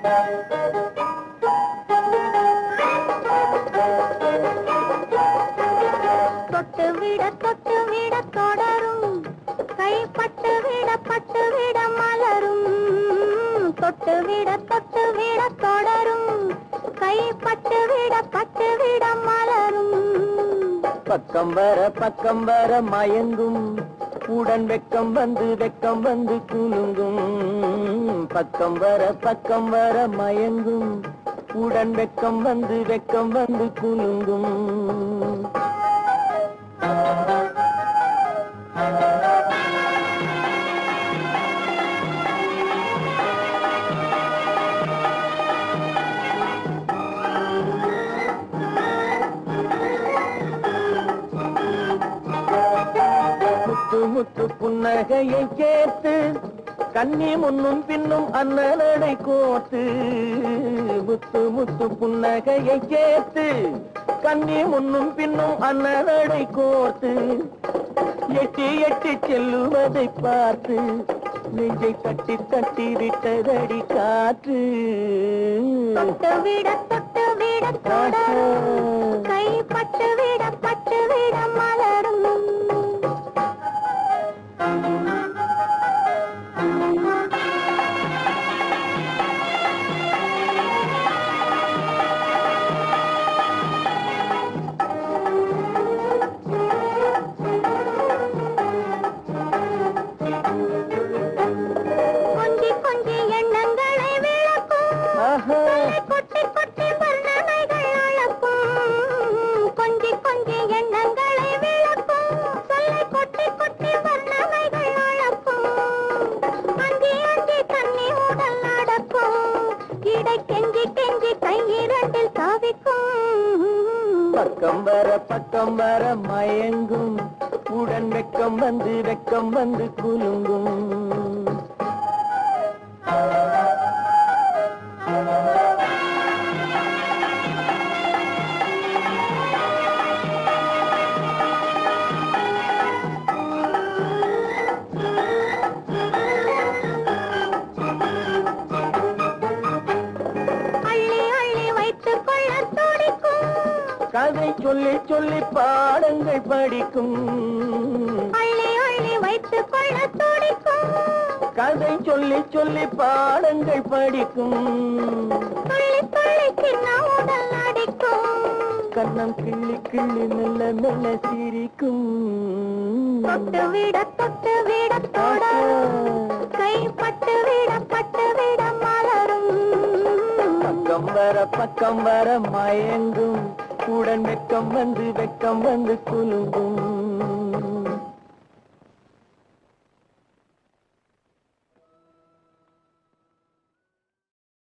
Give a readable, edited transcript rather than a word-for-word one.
தொட்டுவிட தொடரும் கைப்பட்டுவிட மலரும் தொட்டுவிட தொடரும் கைப்பட்டுவிட மலரும் பக்கம் வர மயங்கும் உடன் வெக்கம் வந்து குலுங்கும் பக்கம் வர மயங்கும் உடன் வெக்கம் வந்து குலுங்கும் முத்து புன்னகையை சேர்த்து கண்ணி முன்னும் பின்னும் அண்ணனடை கோத்து முத்து புன்னகையை சேர்த்து கண்ணி முன்னும் பின்னும் அண்ணனடை கோத்து எட்டி செல்லுவதை பார்த்து நெஞ்சை தட்டி விட்டதடி காற்று தொட்டுவிட தொடரும் கைப்பட்டுவிட மலரும் கொஞ்சி எண்ணங்களை விளக்கும் கொட்டி வர்ணனைகள் அளக்கும் கொஞ்சி எண்ணங்களை விளக்கும் சொல்லை கொட்டி வர்ணனைகள் அளக்கும் அஞ்சி தண்ணி உடல் நடக்கும் இடை கெஞ்சி கையிரண்டில் தாவிக்கும் பக்கம் வர மயங்கும் உடன் வெக்கம் வந்து குலுங்கும் கதை சொல்லி பாடங்கள் படிக்கும் அள்ளி வைத்துக் கொள்ள துடிக்கும் கதை சொல்லி பாடங்கள் படிக்கும் துள்ளி சின்ன உடல் அடிக்கும் கண்ணம் கிள்ளி மெல்ல சிரிக்கும் தொட்டுவிட தொடரும் கைப்பட்டுவிட மலரும் பக்கம் வர மயங்கும் உடன் வெக்கம் வந்து குலுங்கும்